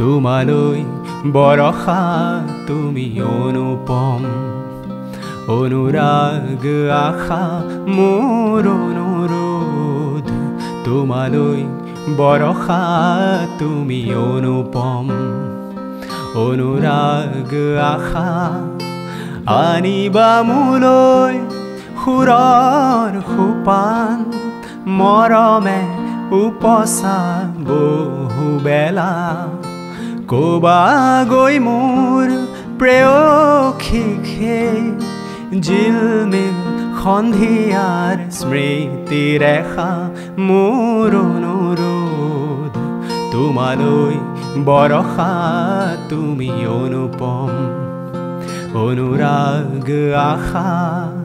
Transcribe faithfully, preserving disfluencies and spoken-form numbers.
তোমালৈ বৰষা তুমি অনুপম অনুৰাগ আশা মোৰ অনুৰোধ তোমালৈ বৰষা তুমি অনুপম অনুৰাগ আশা আনিবা মোলৈ সুৰৰ সোপান মৰমে উপচা বহুবেলা কবা গৈ মোৰ প্ৰেয়সীকে জিলমিল সন্ধিয়াৰ স্মৃতিৰেখা মোৰ অনুৰোধ তোমালৈ বৰষা তুমি অনুপম অনুৰাগ আশা